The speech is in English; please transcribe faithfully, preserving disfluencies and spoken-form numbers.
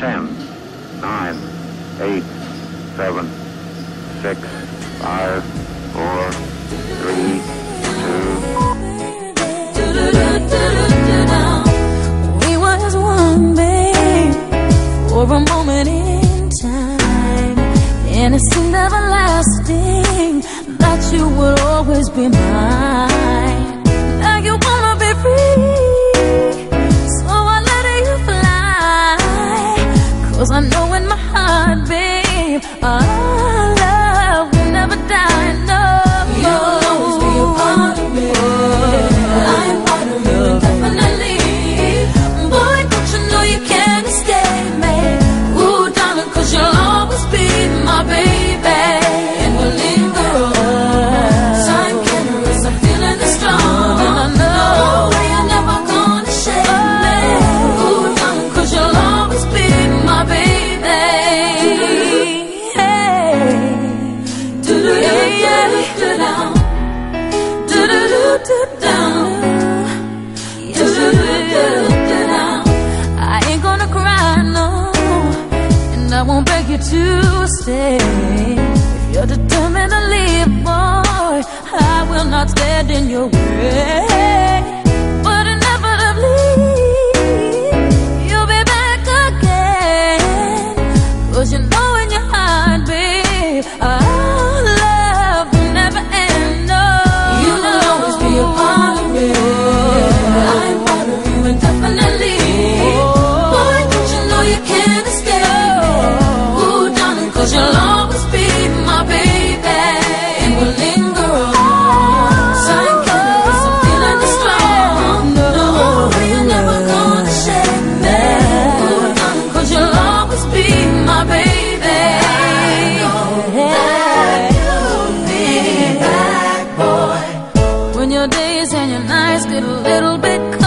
ten, nine, eight, seven, six, five, four, three, two. We were as one, babe, for a moment in time, and it seemed everlasting that you would always be mine. Now you wanna be free, so I let you fly, 'cause I know in my heart, babe, our love will never die. No, you'll always be a part of me. I am part of you indefinitely. Boy, don't you know you can't escape me? Ooh, darling, 'cause you'll always be my baby, and we'll linger on. Time can't erase a feeling that's strong, and I know you're never gonna shake me. Ooh, darling, 'cause you'll always be my baby. Hey, do do do do down, do do do do down, do do do do down. I ain't gonna cry, no, and I won't beg you to stay. If you're determined to leave, boy, I will not stand in your way. But inevitably, you'll be back again, 'cause you know in your heart, babe, our love will never end. No, you will always be a part of me. I'm part of you indefinitely. Boy, don't you know you can't escape me? Ooh, darling, 'cause you'll always be my baby, and we'll linger on. Time can't erase a feeling that's strong. No, you're never gonna shake me. Ooh, darling, 'cause you'll always be my baby. That you'll be back, boy. When your days and your nights get a little bit cold,